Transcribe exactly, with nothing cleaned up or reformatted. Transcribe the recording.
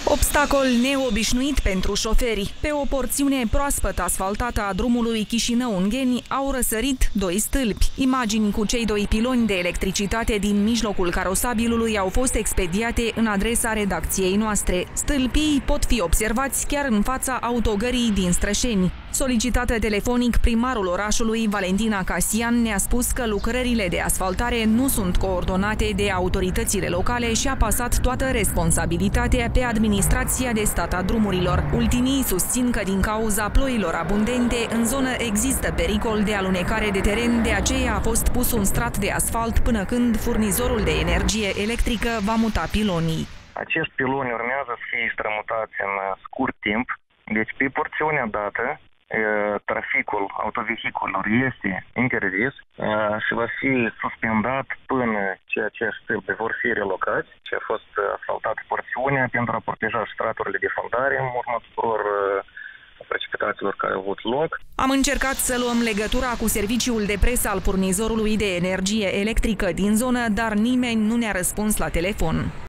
Obstacol neobișnuit pentru șoferi. Pe o porțiune proaspăt asfaltată a drumului Chișinău-Ungheni au răsărit doi stâlpi. Imagini cu cei doi piloni de electricitate din mijlocul carosabilului au fost expediate în adresa redacției noastre. Stâlpii pot fi observați chiar în fața autogării din Strășeni. Solicitată telefonic, primarul orașului, Valentina Casian, ne-a spus că lucrările de asfaltare nu sunt coordonate de autoritățile locale și a pasat toată responsabilitatea pe administrația de stat a drumurilor. Ultimii susțin că din cauza ploilor abundente, în zonă există pericol de alunecare de teren, de aceea a fost pus un strat de asfalt până când furnizorul de energie electrică va muta pilonii. Acești piloni urmează să fie strămutați în scurt timp, deci pe porțiunea dată, traficul autovehiculelor este interzis și va fi suspendat până ce acești stâlpi vor fi relocați, ce a fost asfaltată porțiunea pentru a proteja straturile de fundare în urma tuturor precipitațiilor care au avut loc. Am încercat să luăm legătura cu serviciul de presă al furnizorului de energie electrică din zonă, dar nimeni nu ne-a răspuns la telefon.